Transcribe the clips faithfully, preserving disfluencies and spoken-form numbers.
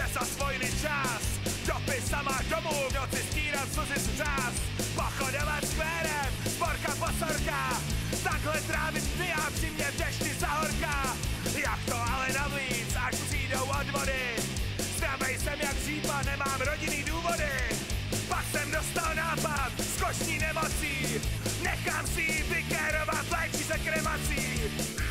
za svojný čas. Dopis sama domů, v noci stírat slzy z řás. Pochodovat skvérem, sporka posorka. Takhle trávit dny a při mě v dešti zahorka. Jak to ale navíc, až přijdou odvody. Zdravej jsem jak řípa, nemám rodinný důvody. Pak jsem dostal nápad s koští nemocí. Nechám si ji vykérovat, léčí se kremací.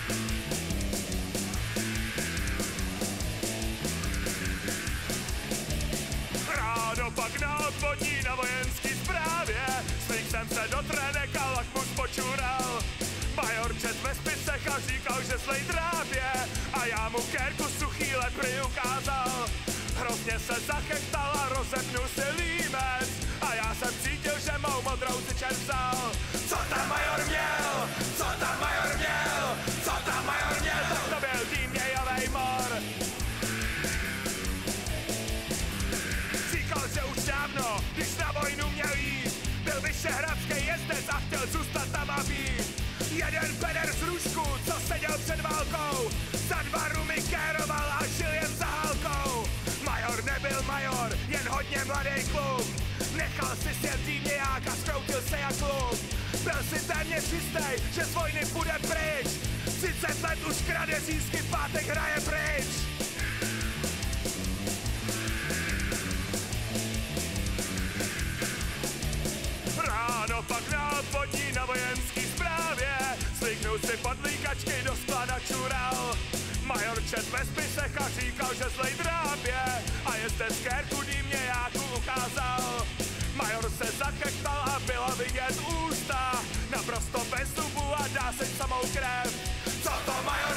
Ráno pak na obvodní na vojenský správě. Svých jsem se do trenek a lakmus počural. Major čet ve spisech a říkal, že slej drábě. A já mu kérku suchý lepry ukázal. Hrozně se zachechtal a rozepnul si límec. A já jsem cítil, že mou modrou si čert vzal. Co tam major měl? Co tam major měl? Co tam major měl? Tak to byl dímějovej mor. Říkal, že už dávno, když na vojnu měl jít. Byl vyšehradský jezdec a chtěl zůstat tam a být. Jeden peder z růžku, co seděl před válkou. Za dva rumy kéroval a žil jen za hálkou. Major nebyl major, jen hodně mladý kluk. Nechal si sjet týmňák a zkroutil se jak luk. Byl si téměř jistý, že z vojny půjde pryč. třicet let už krade získy, pátek hraje pryč. Ráno pak na obvodní na vojenský správě. Zvyknul si podlíkačky do skla načural. Major čet ve spisech a říkal, že zlej drábě. A jezdec kérku dýmňáku ukázal. Major se zachechtal a byla vidět ústa. Naprosto bez zubu a dá se samou krev. Co to major